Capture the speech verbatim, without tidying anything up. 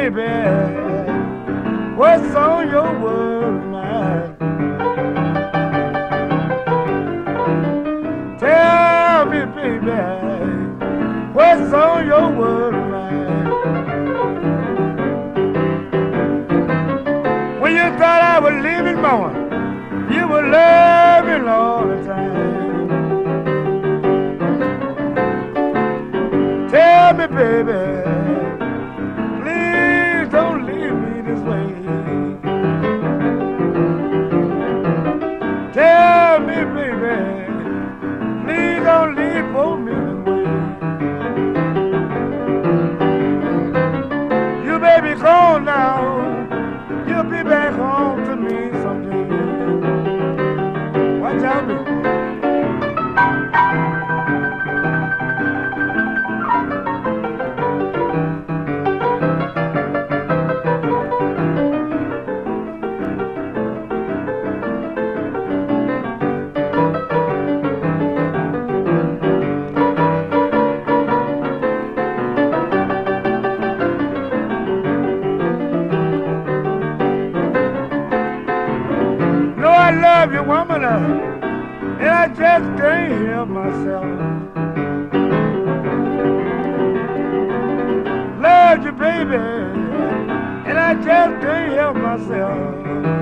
baby, what's on your world mind? Tell me, baby, what's on your world mind? When you thought I was leaving, mama, you were loving all the time. Tell me, baby, please don't leave me this way. Tell me, baby, please don't leave for me this way. You may be gone now, you'll be back home to me someday. Watch out, baby. I love you, woman, and I just can't help myself. Love you, baby, and I just can't help myself.